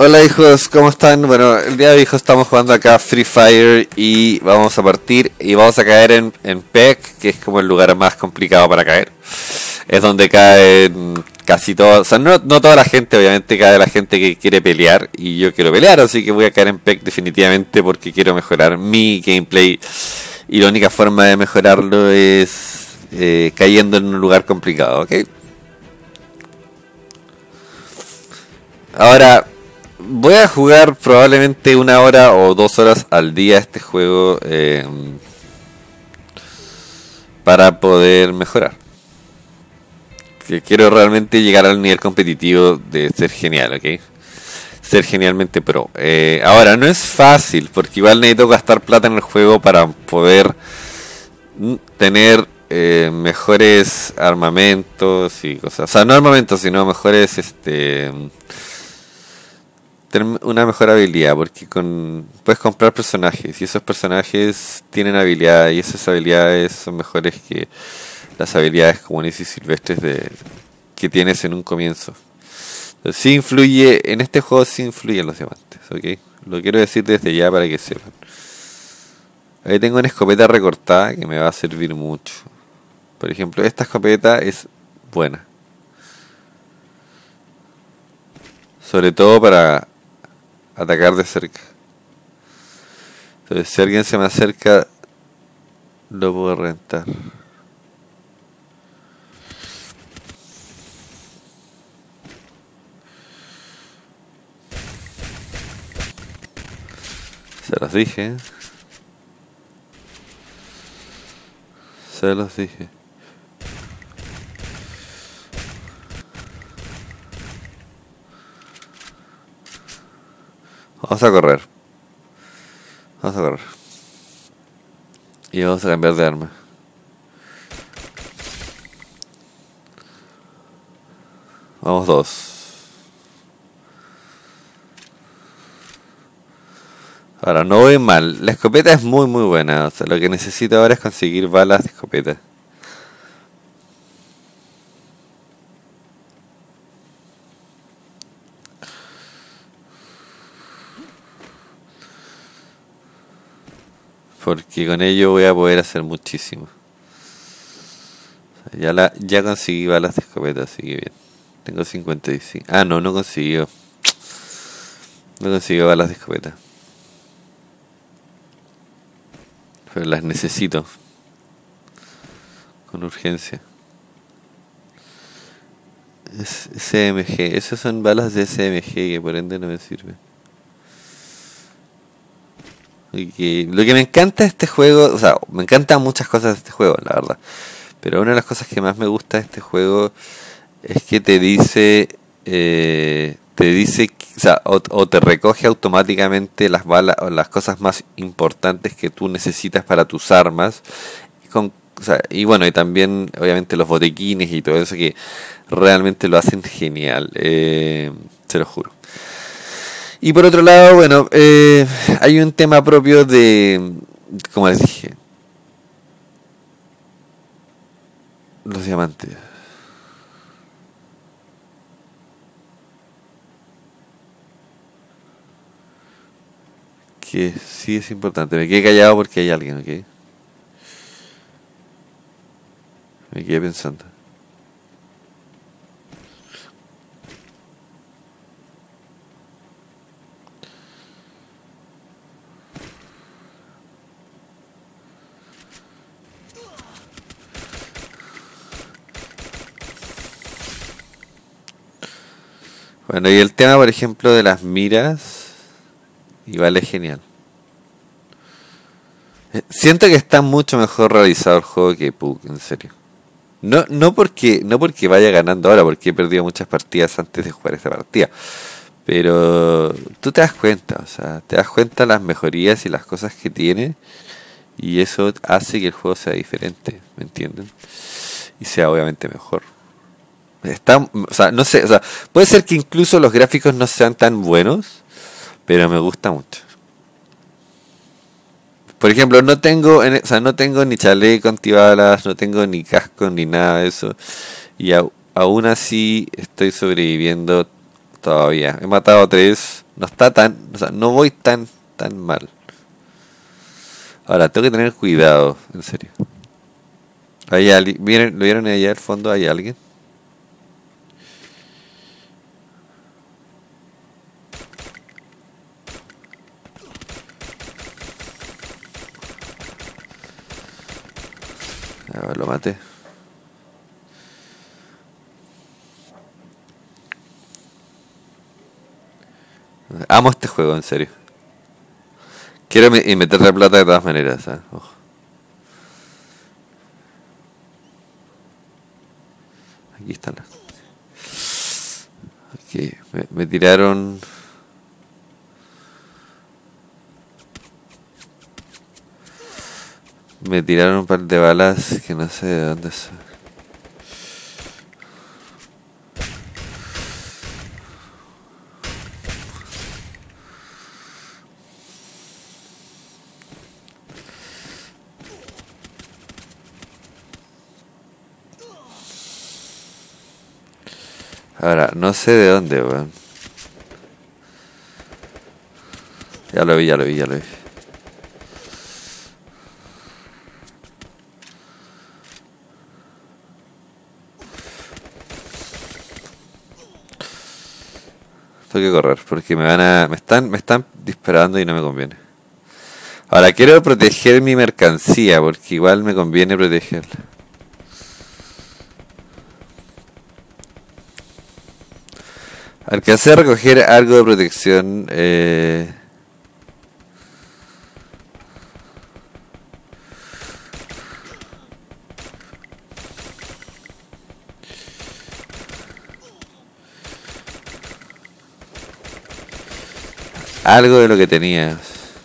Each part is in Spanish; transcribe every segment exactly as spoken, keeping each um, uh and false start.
Hola hijos, ¿cómo están? Bueno, el día de hoy hijos estamos jugando acá Free Fire y vamos a partir y vamos a caer en, en P E C, que es como el lugar más complicado para caer. Es donde caen casi todos, o sea, no, no toda la gente, obviamente cae la gente que quiere pelear y yo quiero pelear, así que voy a caer en P E C definitivamente porque quiero mejorar mi gameplay y la única forma de mejorarlo es eh, cayendo en un lugar complicado, ¿ok? Ahora, voy a jugar probablemente una hora o dos horas al día este juego eh, para poder mejorar. Que quiero realmente llegar al nivel competitivo de ser genial, ¿ok? Ser genialmente pro. Eh, ahora, no es fácil, porque igual necesito gastar plata en el juego para poder tener eh, mejores armamentos y cosas. O sea, no armamentos, sino mejores este tener una mejor habilidad, porque con puedes comprar personajes y esos personajes tienen habilidad y esas habilidades son mejores que las habilidades comunes y silvestres de que tienes en un comienzo. Entonces, sí influye, en este juego sí influyen los diamantes, ¿ok? Lo quiero decir desde ya para que sepan. Ahí tengo una escopeta recortada que me va a servir mucho. Por ejemplo, esta escopeta es buena. Sobre todo para atacar de cerca. Entonces si alguien se me acerca lo puedo reventar. Se los dije. Se los dije. Vamos a correr. Vamos a correr. Y vamos a cambiar de arma. Vamos dos. Ahora, no voy mal. La escopeta es muy muy buena. O sea, lo que necesito ahora es conseguir balas de escopeta. Porque con ello voy a poder hacer muchísimo. O sea, ya la ya conseguí balas de escopeta, así que bien. Tengo cincuenta y cinco. Ah, no, no consiguió. No consiguió balas de escopeta. Pero las necesito. Con urgencia. Es S M G. Esas son balas de S M G que por ende no me sirven. Y que, lo que me encanta de este juego, o sea, me encantan muchas cosas de este juego, la verdad. Pero una de las cosas que más me gusta de este juego es que te dice, eh, te dice, o sea, o, o te recoge automáticamente las balas o las cosas más importantes que tú necesitas para tus armas. Y, con, o sea, y bueno, y también obviamente los botequines y todo eso que realmente lo hacen genial, eh, se lo juro. Y por otro lado, bueno, eh, hay un tema propio de, como les dije, los diamantes. Que sí es importante. Me quedé callado porque hay alguien, ¿ok? Me quedé pensando. Bueno, y el tema, por ejemplo, de las miras, igual es genial. Eh, Siento que está mucho mejor realizado el juego que P U B G, en serio. No, no porque, no porque vaya ganando ahora, porque he perdido muchas partidas antes de jugar esta partida. Pero tú te das cuenta, o sea, te das cuenta las mejorías y las cosas que tiene. Y eso hace que el juego sea diferente, ¿me entienden? Y sea obviamente mejor. Está, o sea, no sé, o sea, puede ser que incluso los gráficos no sean tan buenos, pero me gusta mucho. Por ejemplo, no tengo, en- o sea, no tengo ni chaleco antibalas, no tengo ni casco ni nada de eso. Y au- aún así estoy sobreviviendo todavía. He matado a tres. No está tan... O sea, no voy tan, tan mal. Ahora, tengo que tener cuidado, en serio. ¿Hay alguien? ¿Vieron, ¿Lo vieron allá al fondo? ¿Hay alguien? A ver, lo maté. Amo este juego, en serio. Quiero me- y meterle plata de todas maneras, ¿sabes? Ojo. Aquí están las... Ok, me, me tiraron... Me tiraron un par de balas que no sé de dónde son. Ahora, no sé de dónde, weón. Ya lo vi, ya lo vi, ya lo vi. Tengo que correr porque me van a... Me están, me están disparando y no me conviene. Ahora quiero proteger mi mercancía porque igual me conviene protegerla. Alcancé a recoger algo de protección. Eh... Algo de lo que tenía.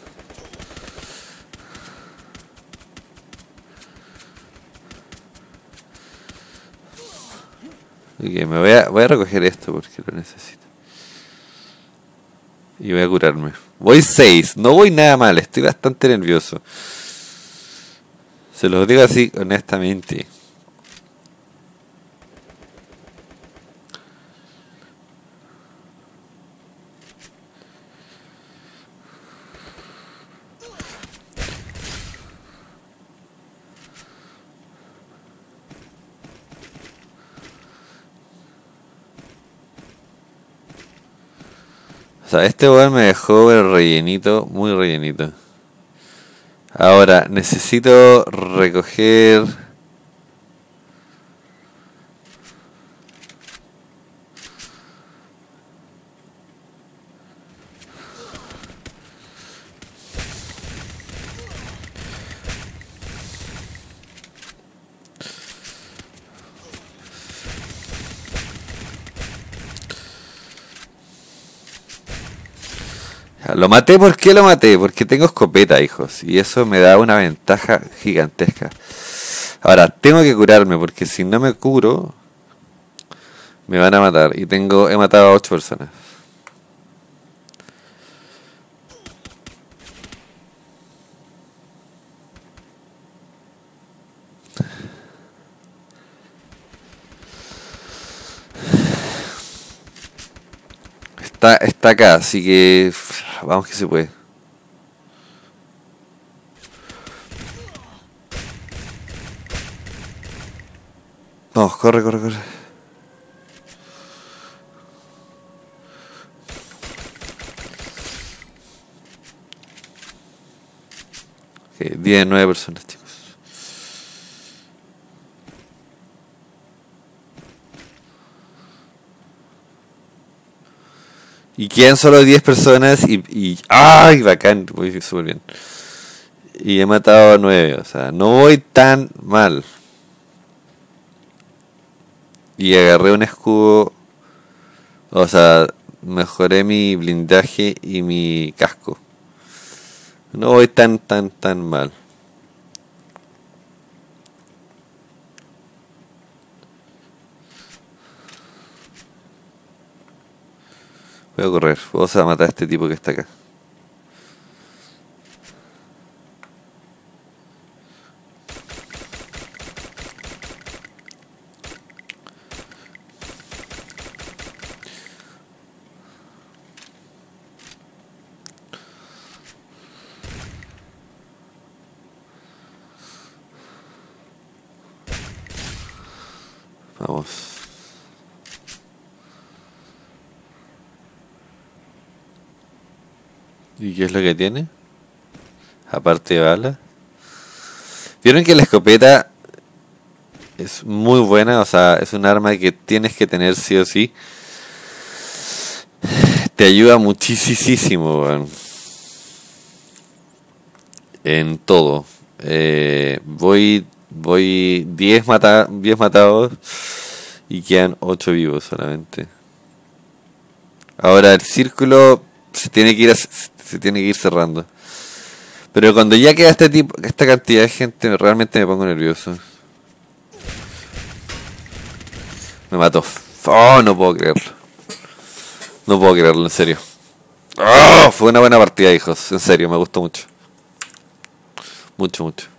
Ok, me voy a, voy a recoger esto porque lo necesito. Y voy a curarme. Voy seis, no voy nada mal, estoy bastante nervioso. Se los digo así honestamente. O sea, este weón me dejó el rellenito, muy rellenito. Ahora, necesito recoger... Lo maté, ¿por qué lo maté? Porque tengo escopeta, hijos. Y eso me da una ventaja gigantesca. Ahora, tengo que curarme, porque si no me curo, me van a matar. Y tengo, he matado a ocho personas. Está, está acá, así que vamos que se puede. Vamos, corre, corre, corre. Okay, diez, nueve personas, chicos. Y quedan solo diez personas y, y... ¡Ay, bacán! Voy súper bien. Y he matado a nueve, o sea, no voy tan mal. Y agarré un escudo, o sea, mejoré mi blindaje y mi casco. No voy tan, tan, tan mal. Voy a correr, vamos a matar a este tipo que está acá. ¿Y qué es lo que tiene? Aparte de balas. Vieron que la escopeta es muy buena, o sea, es un arma que tienes que tener sí o sí. Te ayuda muchísimo, weón. En todo. Eh, voy voy diez mata, diez matados y quedan ocho vivos solamente. Ahora el círculo se tiene que ir a- se tiene que ir cerrando. Pero cuando ya queda este tipo, esta cantidad de gente, realmente me pongo nervioso. Me mató. Oh, no puedo creerlo. No puedo creerlo, en serio. Oh, fue una buena partida, hijos. En serio, me gustó mucho. Mucho, mucho.